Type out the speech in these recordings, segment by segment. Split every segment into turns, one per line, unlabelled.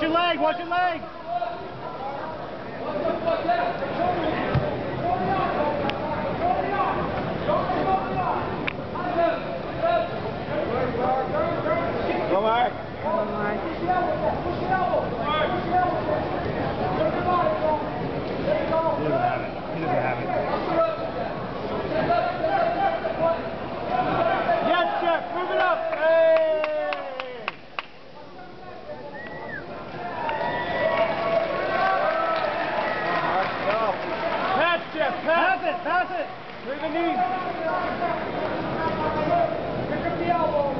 your leg, watch your leg. Go, Mark.
Come on, Mark.
He doesn't have it. He doesn't have it. Yes, Jeff, move it up. Hey! Pass, Jeff, pass it, pass it. Through the knee. Pick up the elbow.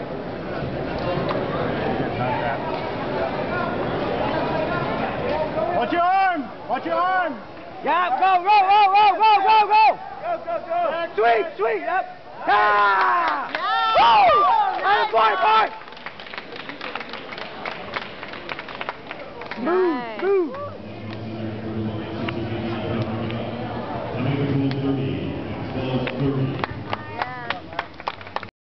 Watch your arm! Watch your arm!
Yeah, go, go, go, go, go, go, go!
Go, go, go!
Sweet, sweet, yep! Ah! Yeah! Woo! Boy, boy! Move, move!